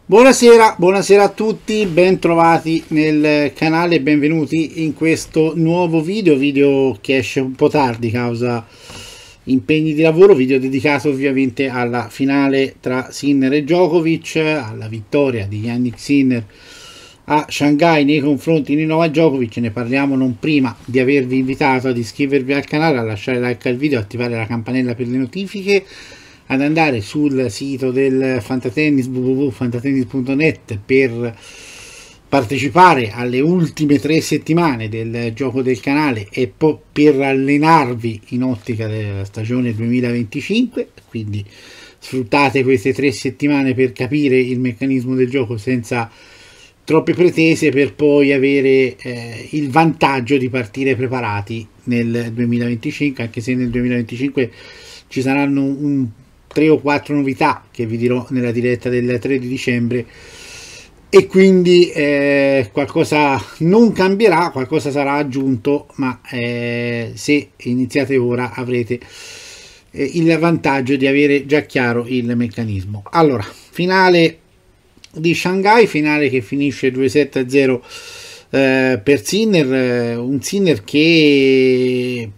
Buonasera, buonasera a tutti, ben trovati nel canale e benvenuti in questo nuovo video che esce un po' tardi causa impegni di lavoro, video dedicato ovviamente alla finale tra Sinner e Djokovic, alla vittoria di Jannik Sinner a Shanghai nei confronti di Novak Djokovic. Ne parliamo non prima di avervi invitato ad iscrivervi al canale, a lasciare like al video, attivare la campanella per le notifiche, ad andare sul sito del Fantatennis www.fantatennis.net per partecipare alle ultime 3 settimane del gioco del canale e per allenarvi in ottica della stagione 2025. Quindi sfruttate queste 3 settimane per capire il meccanismo del gioco senza troppe pretese, per poi avere il vantaggio di partire preparati nel 2025, anche se nel 2025 ci saranno 3 o 4 novità che vi dirò nella diretta del 3 di dicembre e quindi qualcosa non cambierà, qualcosa sarà aggiunto, ma se iniziate ora avrete il vantaggio di avere già chiaro il meccanismo. Allora, finale di Shanghai, finale che finisce 2-7-0 per Sinner, un Sinner che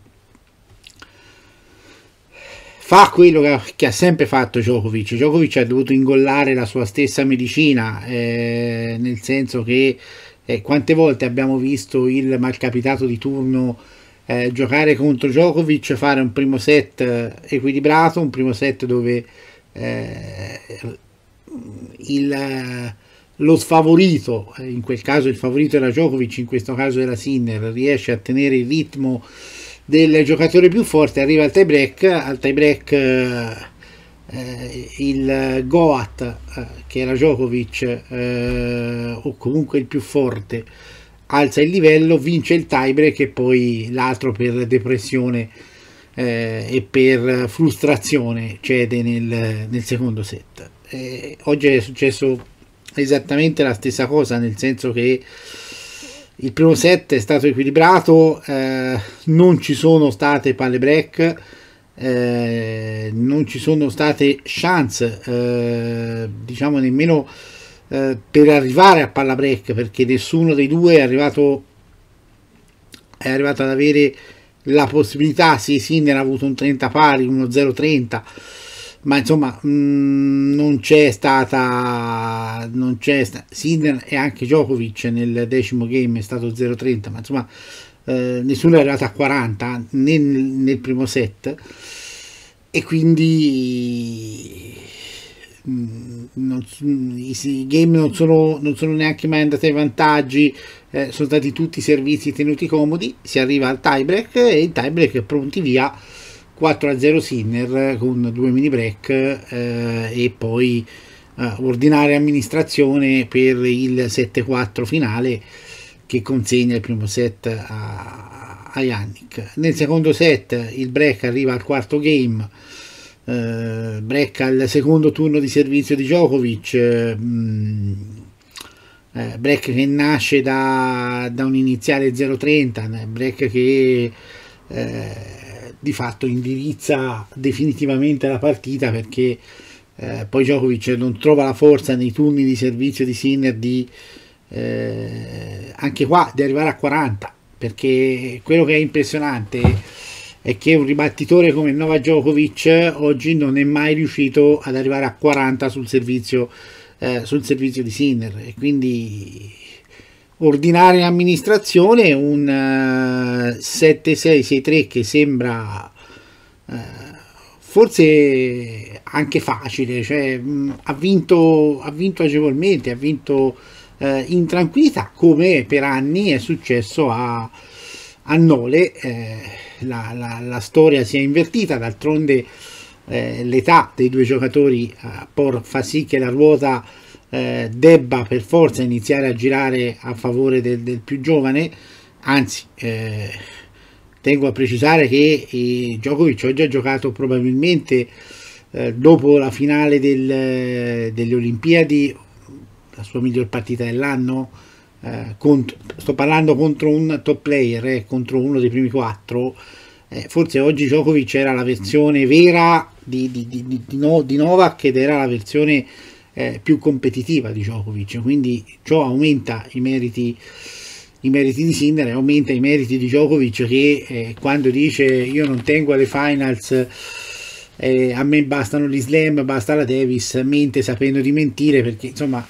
fa quello che ha sempre fatto Djokovic. Djokovic ha dovuto ingollare la sua stessa medicina, nel senso che quante volte abbiamo visto il malcapitato di turno giocare contro Djokovic, fare un primo set equilibrato, un primo set dove lo sfavorito, in quel caso il favorito era Djokovic, in questo caso era Sinner, riesce a tenere il ritmo del giocatore più forte, arriva al tie-break, il Goat, che era Djokovic, o comunque il più forte, alza il livello, vince il tie-break e poi l'altro per depressione e per frustrazione cede nel secondo set. Oggi è successo esattamente la stessa cosa, nel senso che il primo set è stato equilibrato, non ci sono state palle break, non ci sono state chance, diciamo nemmeno per arrivare a palla break, perché nessuno dei due è arrivato ad avere la possibilità. Sì, Sinner ha avuto un 30 pari, uno 0-30, ma insomma non c'è stata Sinner, e anche Djokovic nel decimo game è stato 0-30, ma insomma nessuno è arrivato a 40 nel primo set, e quindi i game non sono neanche mai andati ai vantaggi, sono stati tutti servizi tenuti comodi. Si arriva al tiebreak e il tiebreak pronti via 4-0 Sinner con 2 mini break e poi ordinaria amministrazione per il 7-4 finale che consegna il primo set a Jannik. Nel secondo set il break arriva al quarto game, break al secondo turno di servizio di Djokovic, break che nasce da un iniziale 0-30, break che di fatto indirizza definitivamente la partita, perché poi Djokovic non trova la forza nei turni di servizio di Sinner anche qua di arrivare a 40, perché quello che è impressionante è che un ribattitore come Novak Djokovic oggi non è mai riuscito ad arrivare a 40 sul servizio di Sinner, e quindi ordinaria amministrazione, un 7-6-6-3 che sembra forse anche facile, cioè ha vinto agevolmente, ha vinto in tranquillità, come per anni è successo a Nole. La storia si è invertita, d'altronde l'età dei due giocatori fa sì che la ruota debba per forza iniziare a girare a favore del più giovane. Anzi, tengo a precisare che Djokovic oggi ha giocato probabilmente dopo la finale delle Olimpiadi la sua miglior partita dell'anno. Sto parlando contro un top player, contro uno dei primi 4. Forse oggi Djokovic era la versione vera di Novak, ed era la versione più competitiva di Djokovic, quindi ciò aumenta i meriti di Sinner e aumenta i meriti di Djokovic, che quando dice io non tengo alle finals, a me bastano gli slam, basta la Davis, mente sapendo di mentire, perché insomma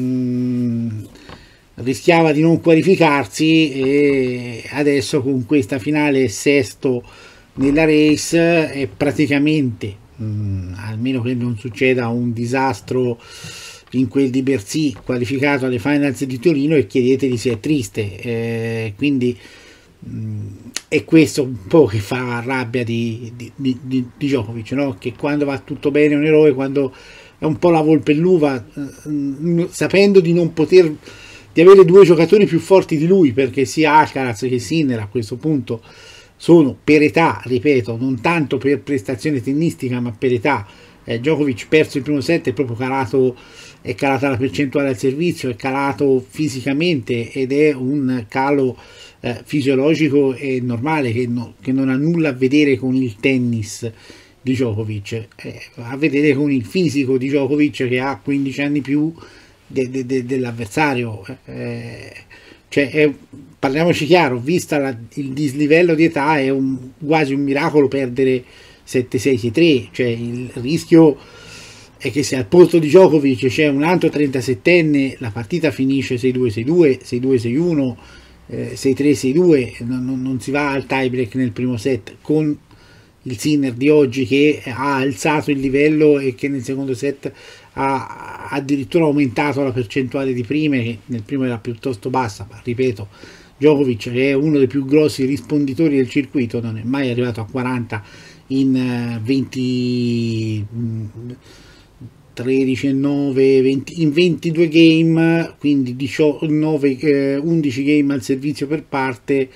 rischiava di non qualificarsi, e adesso con questa finale sesto nella race è praticamente, almeno che non succeda un disastro in quel di Bercy, qualificato alle finals di Torino, e chiedetegli se è triste, quindi è questo un po' che fa rabbia di Djokovic, no? Che quando va tutto bene è un eroe, quando è un po' la volpe l'uva, sapendo di non poter, di avere due giocatori più forti di lui, perché sia Alcaraz che Sinner a questo punto sono per età, ripeto, non tanto per prestazione tennistica ma per età. Djokovic perso il primo set, è proprio calato, è calata la percentuale al servizio, è calato fisicamente, ed è un calo fisiologico e normale che non ha nulla a vedere con il tennis di Djokovic, ha a vedere con il fisico di Djokovic, che ha 15 anni più dell'avversario. Cioè parliamoci chiaro, vista il dislivello di età, è quasi un miracolo perdere 7-6-6-3, cioè il rischio è che se al posto di Djokovic c'è un altro 37enne, la partita finisce 6-2-6-2, 6-2-6-1, 6-3-6-2, non si va al tie break nel primo set, con il Sinner di oggi che ha alzato il livello e che nel secondo set ha addirittura aumentato la percentuale di prime, che nel primo era piuttosto bassa, ma ripeto, Djokovic, che è uno dei più grossi risponditori del circuito, non è mai arrivato a 40 in 20 13 e 9 20, in 22 game, quindi 11 game al servizio per parte,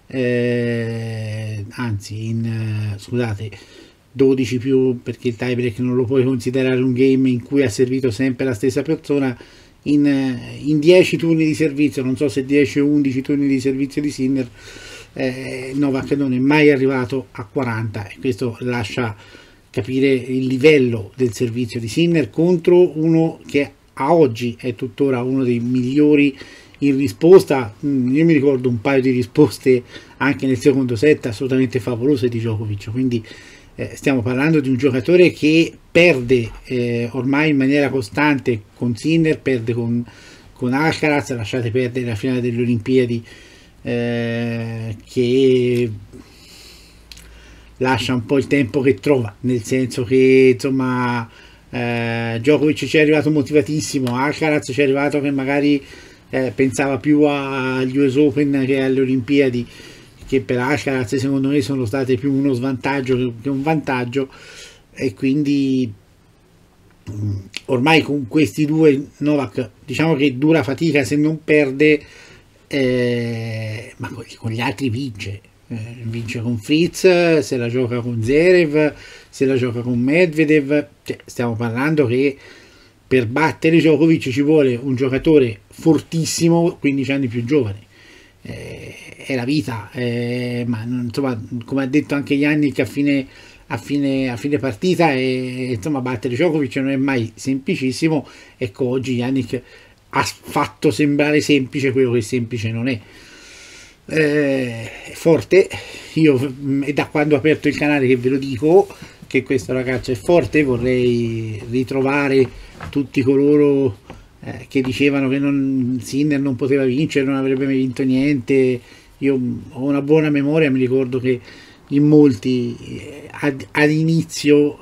anzi scusate, 12 più, perché il tiebreak non lo puoi considerare un game in cui ha servito sempre la stessa persona, in 10 turni di servizio, non so se 10 o 11 turni di servizio di Sinner, Novak non è mai arrivato a 40, e questo lascia capire il livello del servizio di Sinner contro uno che a oggi è tuttora uno dei migliori in risposta. Io mi ricordo un paio di risposte anche nel secondo set assolutamente favolose di Djokovic, quindi stiamo parlando di un giocatore che perde ormai in maniera costante con Sinner, perde con Alcaraz, lasciate perdere la finale delle Olimpiadi, che lascia un po' il tempo che trova, nel senso che insomma Djokovic ci è arrivato motivatissimo, Alcaraz ci è arrivato che magari pensava più agli US Open che alle Olimpiadi, che per Alcaraz secondo me sono state più uno svantaggio che un vantaggio, e quindi ormai con questi due Novak diciamo che dura fatica se non perde, ma con gli altri vince. Vince con Fritz, se la gioca con Zverev, se la gioca con Medvedev, cioè, stiamo parlando che per battere Djokovic ci vuole un giocatore fortissimo, 15 anni più giovane, è la vita, ma insomma, come ha detto anche Yannick a fine partita, insomma, battere Djokovic non è mai semplicissimo. Ecco, oggi Yannick ha fatto sembrare semplice quello che semplice non è. Forte, è da quando ho aperto il canale che ve lo dico che questo ragazzo è forte. Vorrei ritrovare tutti coloro che dicevano che Sinner non poteva vincere, non avrebbe mai vinto niente. Io ho una buona memoria, mi ricordo che in molti ad inizio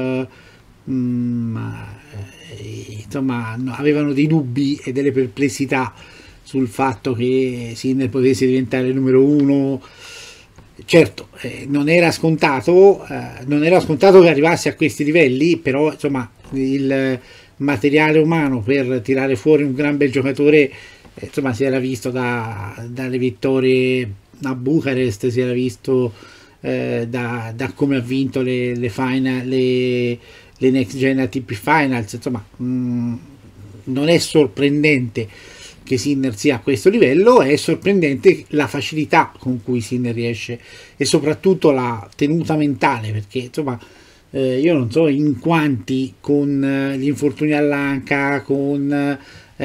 insomma avevano dei dubbi e delle perplessità sul fatto che Sinner potesse diventare il numero uno. Certo, non era scontato che arrivasse a questi livelli, però insomma il materiale umano per tirare fuori un gran bel giocatore, insomma, si era visto dalle vittorie a Bucarest, si era visto da come ha vinto le Next Gen ATP Finals, insomma, non è sorprendente che Sinner sia a questo livello, è sorprendente la facilità con cui Sinner riesce, e soprattutto la tenuta mentale, perché insomma io non so in quanti con gli infortuni all'anca, con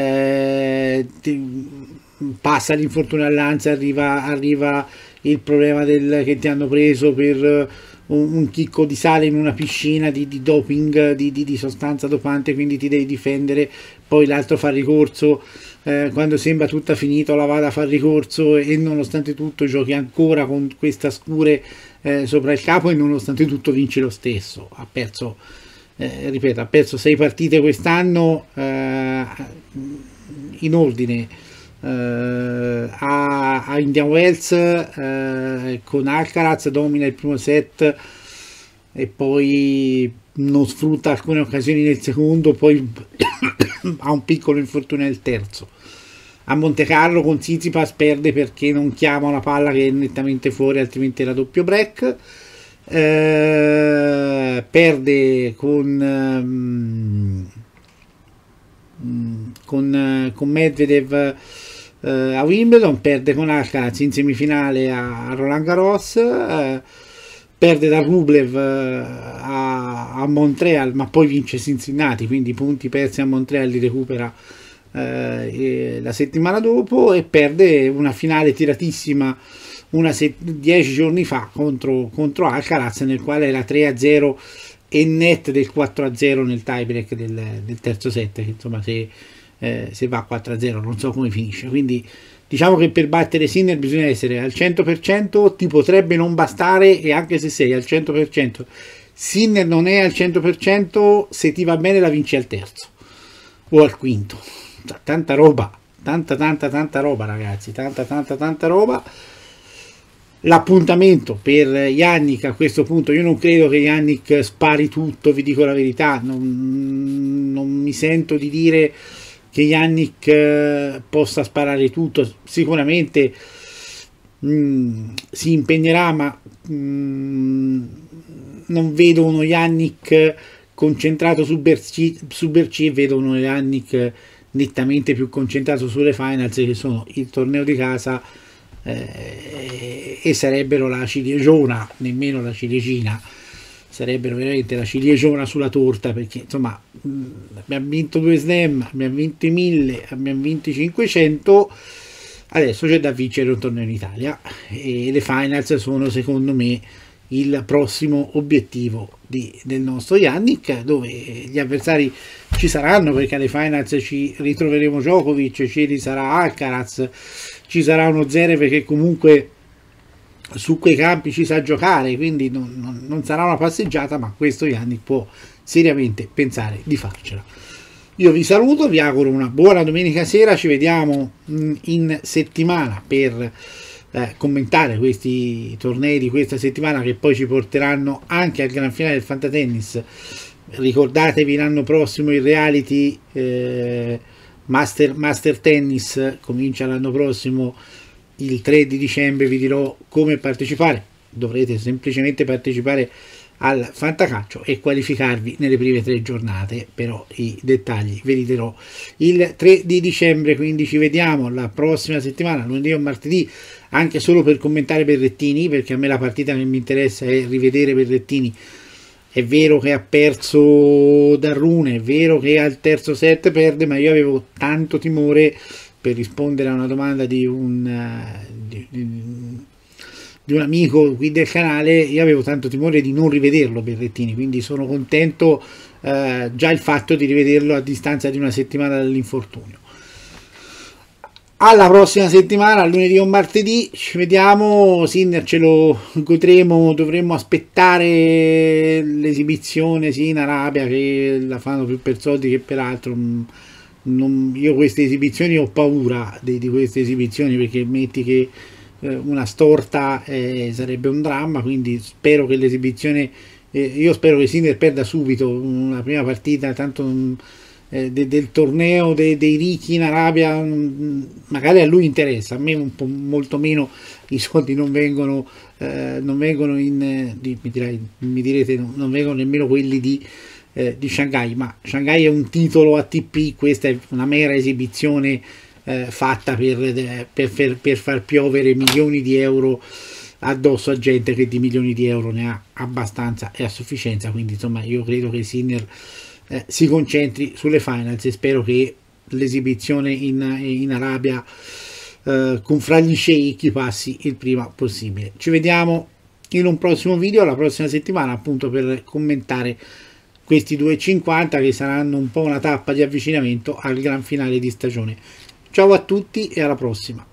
passa l'infortunio all'ansia, arriva il problema che ti hanno preso per un chicco di sale in una piscina di doping, di sostanza dopante, quindi ti devi difendere, poi l'altro fa ricorso, quando sembra tutta finita la vada a fare ricorso e nonostante tutto giochi ancora con questa scure sopra il capo e nonostante tutto vinci lo stesso. Ha perso, ripeto, ha perso 6 partite quest'anno in ordine. A Indian Wells con Alcaraz domina il primo set e poi non sfrutta alcune occasioni nel secondo, poi ha un piccolo infortunio nel terzo. A Monte Carlo con Tsitsipas perde perché non chiama una palla che è nettamente fuori, altrimenti era doppio break. Perde con Medvedev a Wimbledon, perde con Alcaraz in semifinale a Roland Garros, perde da Rublev a Montreal, ma poi vince Cincinnati, quindi i punti persi a Montreal li recupera la settimana dopo, e perde una finale tiratissima 10 giorni fa contro Alcaraz, nel quale era 3-0 e net del 4-0 nel tiebreak del terzo set, che insomma se va 4-0 non so come finisce. Quindi diciamo che per battere Sinner bisogna essere al 100%, ti potrebbe non bastare, e anche se sei al 100% Sinner non è al 100%, se ti va bene la vinci al terzo o al quinto. Tanta roba, tanta roba ragazzi, tanta roba. L'appuntamento per Jannik a questo punto, io non credo che Jannik spari tutto, vi dico la verità, non mi sento di dire che Jannik possa sparare tutto. Sicuramente si impegnerà, ma non vedo uno Jannik concentrato su Bercy, vedo uno Jannik nettamente più concentrato sulle finals, che sono il torneo di casa e sarebbero la ciliegiona, nemmeno la ciliegina, sarebbero veramente la ciliegiona sulla torta, perché insomma abbiamo vinto 2 slam, abbiamo vinto i 1000, abbiamo vinto i 500, adesso c'è da vincere un torneo in Italia, e le finals sono secondo me il prossimo obiettivo del nostro Jannik, dove gli avversari ci saranno, perché alle finals ci ritroveremo Djokovic, ci sarà Alcaraz, ci sarà uno Zverev che comunque su quei campi ci sa giocare, quindi non sarà una passeggiata, ma questo Jannik può seriamente pensare di farcela. Io vi saluto, vi auguro una buona domenica sera, ci vediamo in settimana per commentare questi tornei di questa settimana, che poi ci porteranno anche al gran finale del Fantatennis. Ricordatevi l'anno prossimo il reality Master Tennis comincia l'anno prossimo, il 3 di dicembre vi dirò come partecipare. Dovrete semplicemente partecipare al Fantacalcio e qualificarvi nelle prime 3 giornate, però i dettagli ve li dirò il 3 di dicembre. Quindi ci vediamo la prossima settimana, lunedì o martedì, anche solo per commentare Berrettini, perché a me la partita che mi interessa è rivedere Berrettini. È vero che ha perso da Rune, è vero che al terzo set perde, ma io avevo tanto timore, per rispondere a una domanda di un amico qui del canale, io avevo tanto timore di non rivederlo Berrettini, quindi sono contento già il fatto di rivederlo a distanza di una settimana dall'infortunio. Alla prossima settimana, lunedì o martedì, ci vediamo. Sinner ce lo godremo, dovremmo aspettare l'esibizione in Arabia, che la fanno più per soldi che per altro. Io queste esibizioni ho paura di queste esibizioni, perché metti che una storta sarebbe un dramma, quindi spero che l'esibizione, io spero che Sinner perda subito una prima partita, tanto del torneo dei ricchi in Arabia, magari a lui interessa, a me un po' molto meno, i soldi non vengono mi direte, non vengono nemmeno quelli di Shanghai, ma Shanghai è un titolo ATP, questa è una mera esibizione fatta per far piovere milioni di euro addosso a gente che di milioni di euro ne ha abbastanza e a sufficienza. Quindi insomma io credo che Sinner si concentri sulle finals e spero che l'esibizione in Arabia con fra gli sceicchi passi il prima possibile. Ci vediamo in un prossimo video la prossima settimana, appunto, per commentare questi 2,50 che saranno un po' una tappa di avvicinamento al gran finale di stagione. Ciao a tutti e alla prossima.